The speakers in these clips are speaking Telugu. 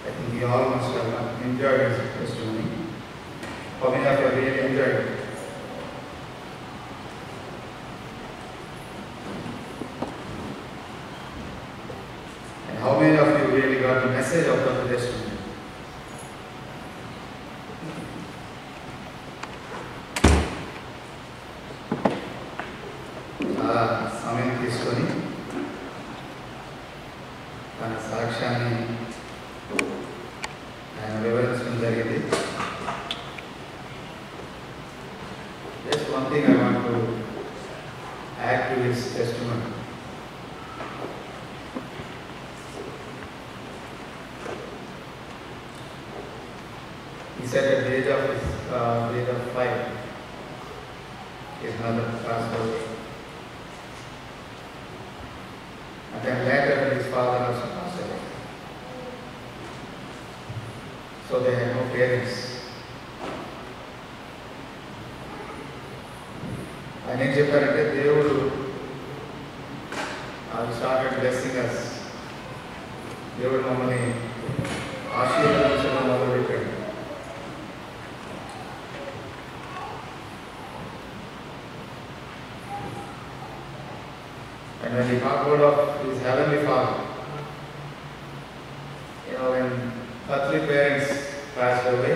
I think we all must have enjoyed his testimony. How many of you really enjoyed it? And how many of you really got the message out of the testimony? సమయం తీసుకొని తన సాక్ష్యాన్ని ఆయన వివరించడం జరిగింది. Just one thing I want to add to his testimony. He said at the age of 5, his mother passed away. And then later his father also passed away. So they had no parents. ఆయన ఏం చెప్పారంటే దేవుడు started blessing us. దేవుడు మమ్మల్ని ఆశీర్వదించడం మొదలుపెట్టాడు. And when he talked about his heavenly Father, when earthly parents passed away,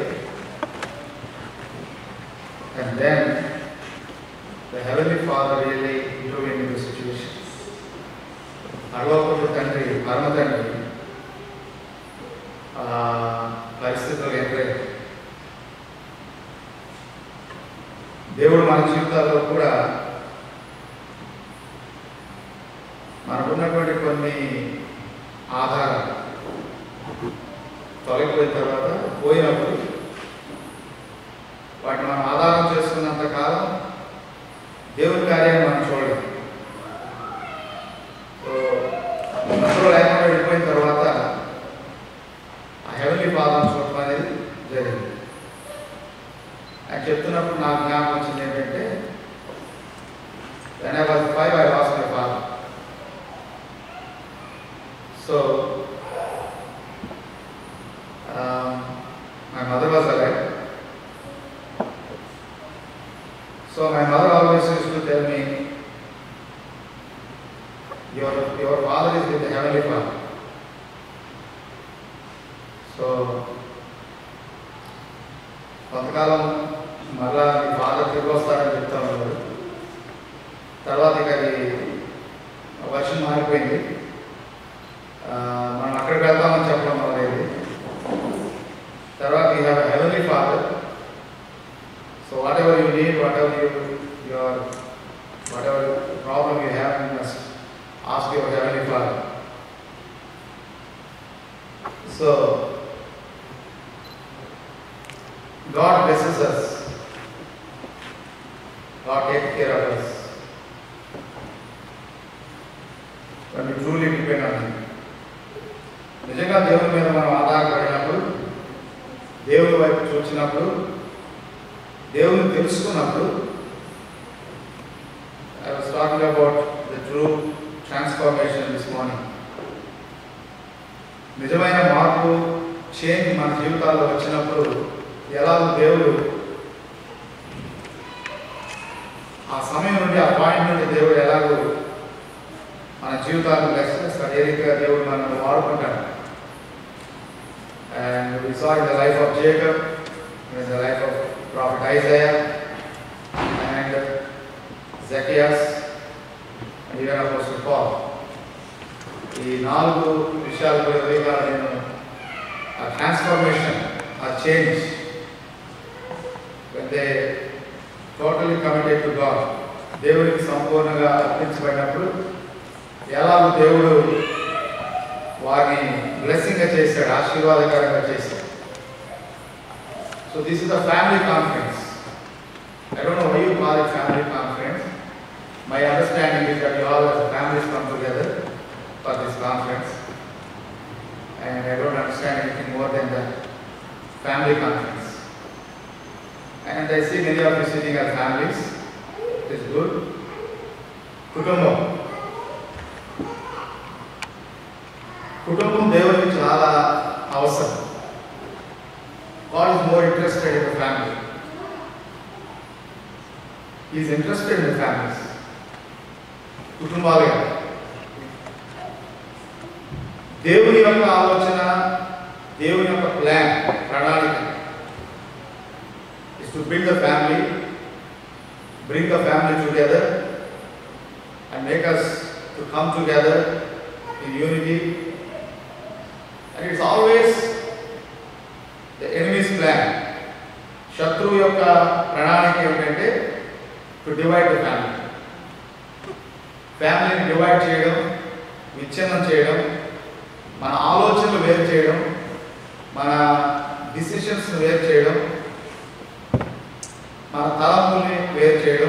and then the heavenly Father really intervened in the situation. అడవప్పుడు తండ్రి పరమ తండ్రి పరిస్థితులు ఎదురయ్యాయి. దేవుడు మన జీవితాల్లో కూడా మనకున్నటువంటి కొన్ని ఆధారాలు తొలగిపోయిన తర్వాత పోయినప్పుడు వాటిని మనం ఆధారం చేసుకున్నంత కాలం దేవుని కార్యాన్ని మనం చూడలేం. సో మనసులో లేకుండా వెళ్ళిపోయిన తర్వాత ఆ హెవెన్లీ ఫాదర్ని చూడటం అనేది జరిగింది. ఆయన చెప్తున్నప్పుడు నాకు జ్ఞాపకం వచ్చింది ఏంటంటే, when I was 5, I lost my father. So my mother was alive. So my mother always used to tell me, your father is with the heavenly Father. So కొంతకాలం మళ్ళా మీ ఫాదర్ తిరిగి వస్తారని చెప్తా ఉన్నారు. తర్వాత ఇక అది వర్షం మారిపోయింది. మనం అక్కడికి వెళ్తామని చెప్పడం మొదలైంది. తర్వాత you have a heavenly father. So whatever you need, whatever problem you have, you must ask your heavenly father. So God blesses us. God takes care of us when we truly depend on Him. నిజంగా దేవుని మీద మనం ఆధారపడినప్పుడు, దేవుని వైపు చూసినప్పుడు, దేవుని తెలుసుకున్నప్పుడు, I was talking about the true transformation this morning. నిజమైన మార్పు, చేంజ్ మన జీవితాల్లో వచ్చినప్పుడు ఎలా దేవుడు ఆ సమయం నుండి, ఆ పాయింట్ నుండి దేవుడు ఎలాగో మన జీవితాలను బ్లెస్ చేస్తాడు, ఏ రీతిగా దేవుడు మనల్ని వాడుకుంటాడు. And we saw in the life of Jacob, in the life of Prophet Isaiah and Zacchaeus and even Apostle Paul. ఈ 4 విషయాలు కూడా నేను ఆ ట్రాన్స్ఫర్మేషన్, ఆ change, when they totally committed to God, దేవుడికి సంపూర్ణంగా అర్పించబడినప్పుడు ఎలా దేవుడు వారిని బ్లెస్సింగ్గా చేశాడు, ఆశీర్వాదకరంగా చేశాడు. So this is a family conference. I don't know why you call it family conference. My understanding is that you all as families come together for this conference, and I don't understand anything more than that. Family conference. And I see many of you sitting as families. It is good. కుటుంబం దేవునికి చాలా అవసరం. ఈజ్ ఇంట్రెస్టెడ్ ఇన్ ఫ్యామిలీస్, కుటుంబాలుగా. దేవుని యొక్క ఆలోచన, దేవుని యొక్క ప్రణాళిక is to build a family, bring a family together and make us to come together in unity. And it's always the enemy's plan. శత్రువు యొక్క ప్రణాళిక ఏమిటంటే టు డివైడ్ ద ఫ్యామిలీ. ఫ్యామిలీని డివైడ్ చేయడం, విచ్ఛిన్నం చేయడం, మన ఆలోచనలు వేరు చేయడం, మన డిసిషన్స్ వేరు చేయడం, మన తలంపుల్ని వేరు చేయడం,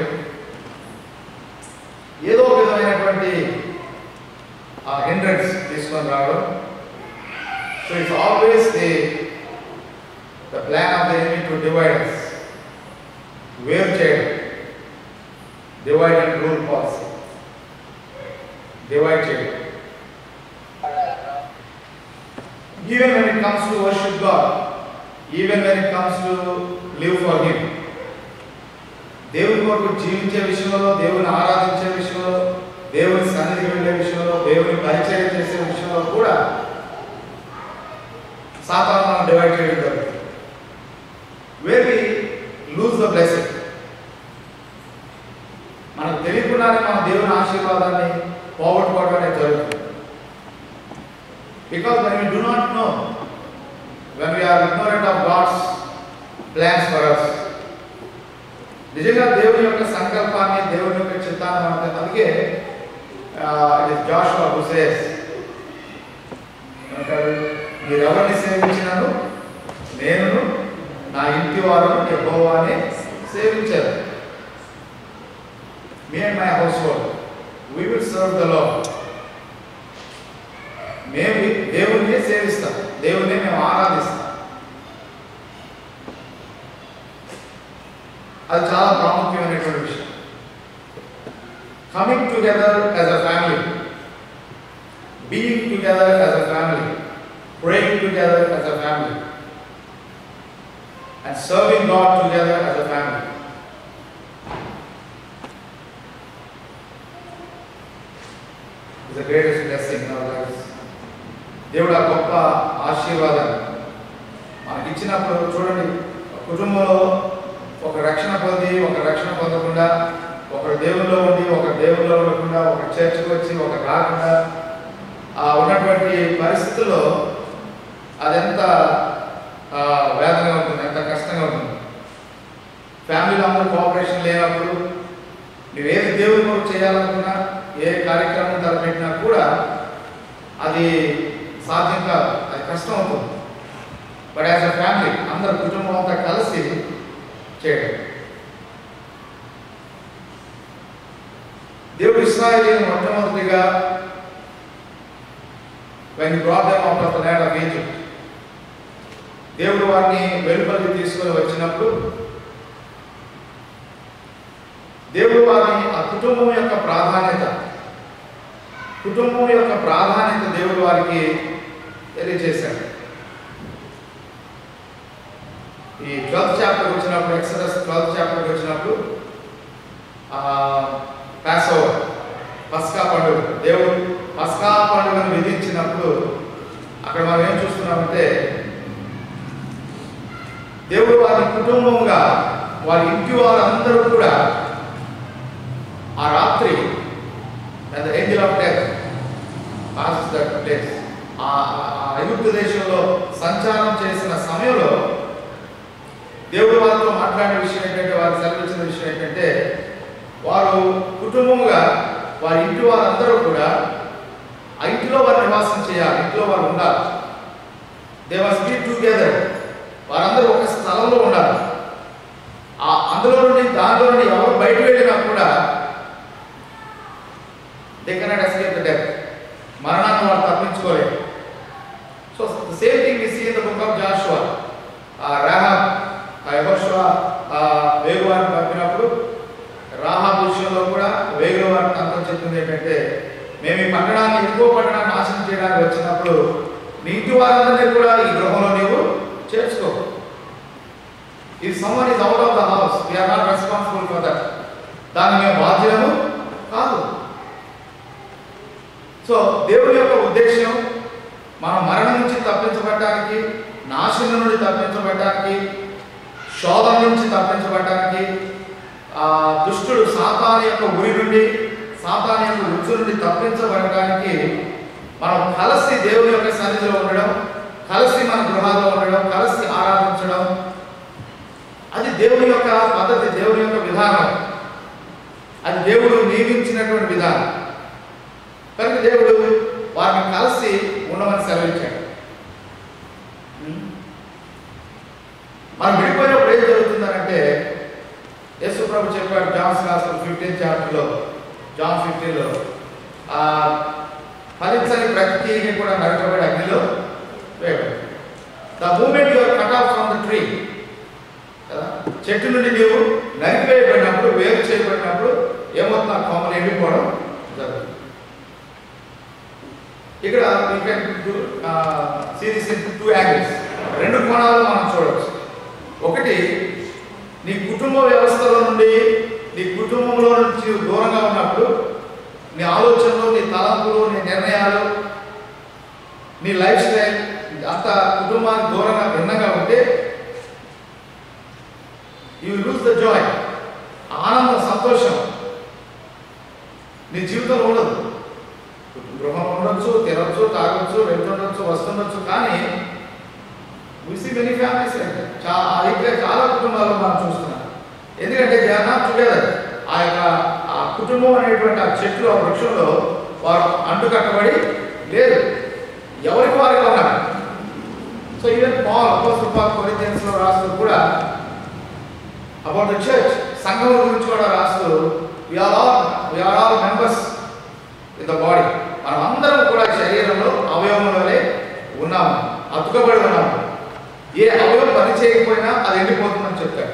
ఏదో విధమైనటువంటి హిండ్రెన్స్ తీసుకొని రావడం. So it's always the plan of the enemy to divide us, వేరు చేయడం, divide and rule policy, divide చేయడం. Even when it comes to worship God, even when it comes to live for Him, దేవుని కొరకు జీవించే విషయంలో, దేవుని ఆరాధించే విషయంలో, దేవుని సన్నిధికి వెళ్ళే విషయంలో, దేవుని పరిచయం చేసే విషయంలో కూడా సాతాను మనం డివైడ్ చేయడం జరుగుతుంది. Where we lose the blessing, మనకు తెలియకుండానే మన దేవుని ఆశీర్వాదాన్ని పోగొట్టుకోవడం అనేది జరుగుతుంది. Because when we do not know, when we are ignorant of God's plans for us, నిజంగా దేవుని యొక్క సంకల్పాన్ని, దేవుని యొక్క చిత్తాన్ని మనకు, అందుకే జాషువా who says, మీరు ఎవరిని సేవించినాను, నేను నా ఇంటి వారు యెహోవాని సేవించారు. Me and my household, we will serve the Lord. మేము దేవుణ్ణి సేవిస్తాం, దేవుణ్ణి మేము ఆరాధిస్తాం. అది చాలా ప్రాముఖ్యమైనటువంటి విషయం. Coming together as a family, being together as a family, praying together as a family, and serving God together as a family. Is the greatest blessing in our lives. దేవుడు ఆ గొప్ప ఆశీర్వాదాన్ని మనకి ఇచ్చినప్పుడు చూడండి, కుటుంబంలో ఒక రక్షణ పొంది, ఒక రక్షణ పొందకుండా, ఒకరు దేవుల్లో ఉండి, ఒక దేవుల్లో ఉండకుండా, ఒక చర్చకు వచ్చి, ఒక రాకుండా ఉన్నటువంటి పరిస్థితుల్లో అదెంత వేదనగా ఉంటుంది, ఎంత కష్టంగా ఉంటుంది. ఫ్యామిలీలో అందరూ కోఆపరేషన్ లేనప్పుడు నువ్వేది దేవుని కొరకు చేయాలనుకున్నా, ఏ కార్యక్రమం తలపెట్టినా కూడా అది సాధ్యం కాదు, అది కష్టం అవుతుంది. బట్ యాజ్ అ ఫ్యామిలీ అందరు కుటుంబం అంతా కలిసి చేయడం. దేవుడు ఇశ్రాయేలీయులను మొట్టమొదటిగా when he brought them out of the land of Egypt, దేవుడు వారిని వెలుపలికి తీసుకొని వచ్చినప్పుడు దేవుడు వారిని ఆ కుటుంబం యొక్క ప్రాధాన్యత దేవుడు వారికి తెలియజేశాడు. ఈ 12th చాప్టర్ వచ్చినప్పుడు, ఎక్సోడస్ 12th చాప్టర్ వచ్చినప్పుడు పాస్ ఓవర్, పస్కా పండుగ, దేవుడు పస్కా పండుగను విధించినప్పుడు అక్కడ మనం ఏం చూస్తున్నామంటే దేవుడు వారి కుటుంబంగా, వారి ఇంటి వారందరూ కూడా ఆ రాత్రి the angel of death passes that place, ఆ ఐగుప్తు దేశంలో సంచారం చేసిన సమయంలో దేవుడు వారితో మాట్లాడిన విషయం ఏంటంటే, వారు సెలవిచ్చిన విషయం ఏంటంటే, వారు కుటుంబంగా వారి ఇంటి వారందరూ కూడా ఆ ఇంటిలో వారు నివాసం చేయాలి, ఇంట్లో వారు ఉండాలి. దే మస్ట్ బీ టుగెదర్, వారందరూ ఒక స్థలంలో ఉండాలి. అందులో నుండి దానిలో నుండి ఎవరు బయట వెళ్ళినా కూడా they cannot escape the death, మరణాన్ని వారు తప్పించుకోలేరు. So the same thing we see in the book of Joshua. Rahab, యెహోషువ వేగువారిని పంపినప్పుడు రాహాబ్ విషయంలో కూడా వేగువారిని అంతం చెప్తుంది ఏంటంటే, మేము ఈ పట్టణాన్ని, ఎక్కువ పట్టణాన్ని నాశనం చేయడానికి వచ్చినప్పుడు నీ ఇంటి వారందరినీ కూడా ఈ గృహంలో నీవు చేర్చుకో. If someone is out of the house, we are not responsible for that. దాని మేము బాధ్యులము కాదు. సో దేవుని యొక్క ఉద్దేశం మనం మరణం నుంచి తప్పించబడటానికి, నాశనం నుండి తప్పించబడటానికి, శోధన నుంచి తప్పించబడటానికి, దుష్టుడు సాతాను యొక్క ఉరి నుండి, సాతాను యొక్క రుచి నుండి తప్పించబడటానికి మనం కలిసి దేవుని యొక్క సన్నిధిలో ఉండడం, కలిసి మన గృహాల్లో ఉండడం, కలిసి ఆరాధించడం, అది దేవుని యొక్క పద్ధతి, దేవుని యొక్క విధానం. అది దేవుడు నియమించినటువంటి విధానం. కనుక దేవుడు వారిని కలిసి ఉండమని సెలవించాడు. మనం విడిపోయినప్పుడు ఏం జరుగుతుందనంటే, యేసు ప్రభు చెప్పాడు జాన్ గాస్పెల్ 15th చాప్టర్లో, జాన్ 15లో, ఫలించని ప్రతి తీగ కూడా నరకబడి అగ్నిలో వేయబడి. The moment you are cut off from the tree, కదా, చెట్టు నుండి నీవు నరికివేయబడినప్పుడు, వేరు చేయబడినప్పుడు ఏమవుతుంది? ఆ కొమ్మలు ఎండిపోవడం జరుగుతుంది. ఇక్కడ you can do series in 2 angles, 2 కోణాలు మనం చూడవచ్చు. ఒకటి, నీ కుటుంబ వ్యవస్థలో నుండి, నీ కుటుంబంలో నుంచి దూరంగా ఉన్నప్పుడు, నీ ఆలోచనలు, నీ తలంపులు, నీ నిర్ణయాలు, నీ లైఫ్ స్టైల్ అంత కుటుంబానికి దూరంగా భిన్నంగా ఉంటే యూ లూజ్ ద జాయ్, ఆనందం, సంతోషం నీ జీవితంలో ఉండదు. గృహం ఉండొచ్చు, తినొచ్చు, తాగొచ్చు, వెళ్తుండొచ్చు, వస్తుండొచ్చు, కానీ we see many families చాలా కుటుంబాల్లో మనం చూస్తున్నాం. ఎందుకంటే they are not together. ఆ యొక్క ఆ కుటుంబం అనేటువంటి ఆ చెట్లు, ఆ వృక్షంలో వారు అంటుకట్టబడి లేదు, ఎవరికి వారిగా ఉన్నారు. సో ఈవెన్ అపోస్తలుడు పాల్ కొరింథియన్స్లో రాస్తూ కూడా అబౌట్ ద చర్చ్, సంఘం గురించి కూడా రాస్తూ, we are all members in the body. మనం అందరం కూడా శరీరంలో అవయవంలోనే ఉన్నాము, అతుకబడి ఉన్నాము. ఏ అవయవం పని చేయకపోయినా అది ఎండిపోతుందని చెప్తాడు.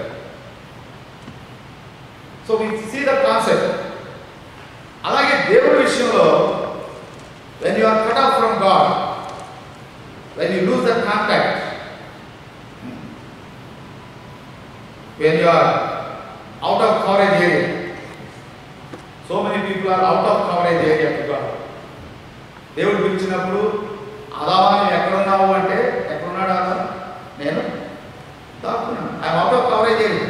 So we see the concept. అలాగే దేవుడి విషయంలో, when you are cut off from God, when you lose that contact, when you are out of coverage area, so many people are out of coverage area to God. దేవుడు పిలిచినప్పుడు, అదావా నువ్వు ఎక్కడున్నావు అంటే, ఎక్కడున్నాడు అదా? నేను దాక్కున్నాను, I'm out of coverage area.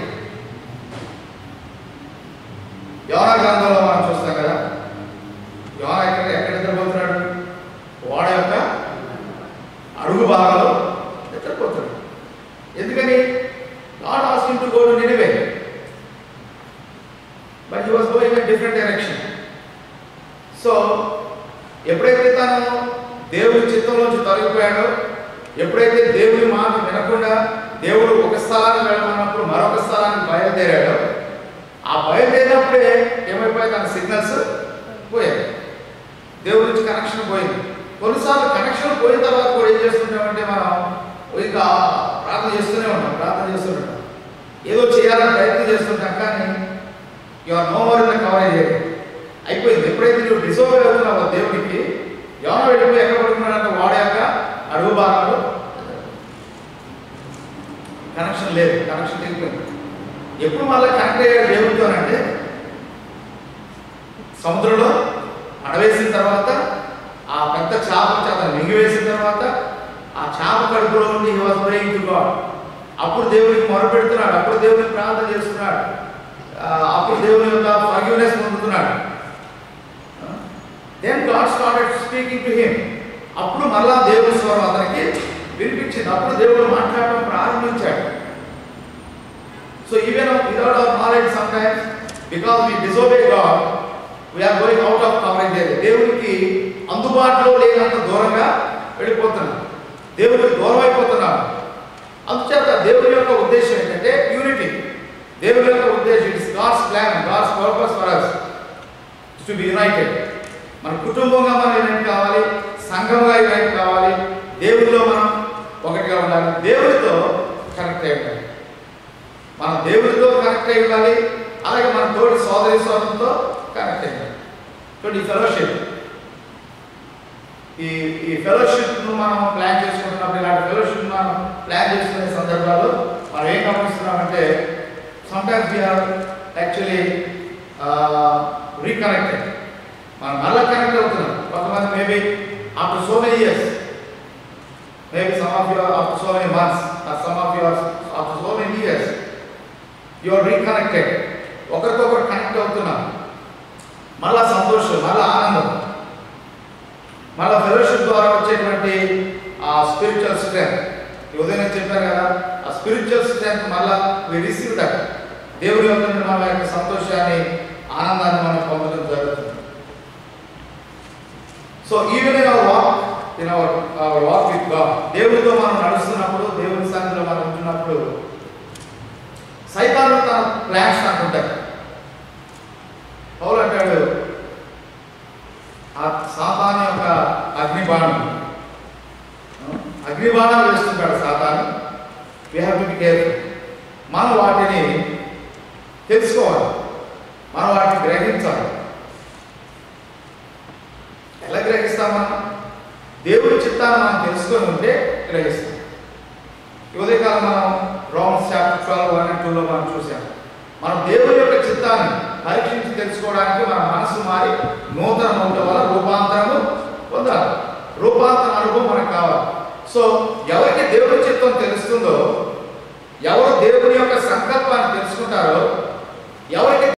యోనా గ్రంథంలో మనం చూస్తాం కదా, యోనా ఎక్కడ నిద్రపోతున్నాడు? ఓడ యొక్క అడుగు భాగంలో నిద్రపోతున్నాడు. ఎందుకని? God asked him to go to Nineveh, but he was going in a different direction. So ఎప్పుడైతే తను దేవుడి చిత్తంలోంచి తొలగిపోయాడో, ఎప్పుడైతే దేవుడి మాట వినకుండా దేవుడు ఒక స్థలానికి వెళ్ళమన్నప్పుడు మరొక స్థలానికి బయలుదేరాడో, ఆ బయలుదేరినప్పుడే ఏమైపోయాయి? తన సిగ్నల్స్ పోయాయి, దేవుడి నుంచి కనెక్షన్ పోయింది. కొన్నిసార్లు కనెక్షన్ పోయిన తర్వాత కూడా ఏం చేస్తుంటామంటే, మనం ఇంకా ప్రార్థన చేస్తూనే ఉంటాం, ఏదో చేయాలని ప్రయత్నం చేస్తుంటాం, కానీ you are no more in the coverage area. అయిపోయింది. ఎప్పుడైతే నువ్వు డిసోబే అవుతున్నావో దేవుడికి, యోనా వెళ్ళిపోయి ఎక్కడ పడుకున్నాడంటే వాడాక అడుగు భాగంలో కనెక్షన్ లేదు, కనెక్షన్ తెగిపోయింది. ఎప్పుడు మళ్ళీ కనెక్ట్ అయ్యాడు దేవుడితోనంటే, సముద్రంలో అడవేసిన తర్వాత, ఆ పెద్ద చేప అతను మింగివేసిన తర్వాత, ఆ చేప కడుపులో ఉండి he was praying to God. అప్పుడు దేవుడికి మొరపెడుతున్నాడు, అప్పుడు దేవుడికి ప్రార్థన చేస్తున్నాడు, అప్పుడు దేవుని యొక్క ఫర్గివ్నెస్ పొందుతున్నాడు. Then God started speaking to him. అప్పుడు మళ్ళా దేవుని స్వరం అతనికి వినిపించింది, అప్పుడు దేవుడు మాట్లాడడం ప్రారంభించాడు. So even without our knowledge sometimes, because we disobey God, we're going out of coverage area. దేవునికి అందుబాటులో లేనంత దూరంగా వెళ్ళిపోతున్నాం, దేవుడికి దూరం అయిపోతున్నాం. అందుచేత దేవుని యొక్క ఉద్దేశం ఏంటంటే యూనిటీ. దేవుని యొక్క ఉద్దేశం, it's God's plan, God's purpose for us to be united. మన కుటుంబంగా మనం యునైట్ కావాలి, సంఘంగా యునైట్ కావాలి, దేవుడిలో మనం ఒకటిగా ఉండాలి, దేవుడితో కనెక్ట్ అయి ఉండాలి. మనం దేవుడితో కనెక్ట్ అయి ఉండాలి, అలాగే మన తోటి సోదరి సోదరులతో కనెక్ట్ అయి ఉండాలి. చూడండి, ఈ ఫెలోషిప్, ఈ ఫెలోషిప్ను మనం ప్లాన్ చేసుకుంటున్నప్పుడు, ఇలాంటి ఫెలోషిప్ మనం ప్లాన్ చేసుకునే సందర్భాల్లో మనం ఏం గమనిస్తున్నామంటే, సమ్టైమ్స్ వీఆర్ యాక్చువల్లీ రీకనెక్టెడ్, మనం మళ్ళీ కనెక్ట్ అవుతున్నాం. కొంతమంది maybe after so many years, maybe some of you are after so many months, or some of you are after so many years, you are reconnected. ఒకరికొకరు కనెక్ట్ అవుతున్నాం. మళ్ళా సంతోషం, మళ్ళా ఆనందం, మళ్ళా ఫెలోషిప్ ద్వారా వచ్చేటువంటి ఆ స్పిరిచువల్ స్ట్రెంత్. ఉదయం చెప్పారు కదా, ఆ స్పిరిచువల్ స్ట్రెంత్ మళ్ళా వి రిసీవ్ దట్. దేవుడి యొక్క మన యొక్క సంతోషాన్ని, ఆనందాన్ని మనం పొందడం జరుగుతుంది. So even in our walk, in our walk with God, దేవుడితో మనం నడుస్తున్నప్పుడు, దేవుడి సన్నిధిలో మనం ఉంటున్నప్పుడు సైతాను తన ప్లాన్స్ అనుకుంటాడు. పౌలు అంటాడు, ఆ సాతాను యొక్క అగ్నిబాణాలు వేస్తుంటాడు సాతాను. We have to be careful. మనం వాటిని తెలుసుకోవాలి, మనం వాటిని గ్రహించాలి. ఎలా గ్రహిస్తాం? మనం దేవుడి చిత్తాన్ని మనం తెలుసుకొని ఉంటే గ్రహిస్తాం. ఉదయకాలం మనం రోమన్స్ చాప్టర్ 12:1-2లో మనం చూసాం. మనం దేవుడి యొక్క చిత్తాన్ని పరీక్షించి తెలుసుకోవడానికి మన మనసు మారి నూతన ఉండటం వల్ల రూపాంతరము పొందాలి. రూపాంతర అనుభవం మనకు కావాలి. సో ఎవరికి దేవుడి చిత్తం తెలుస్తుందో, ఎవరు దేవుని యొక్క సంకల్పాన్ని తెలుసుకుంటారో, ఎవరికి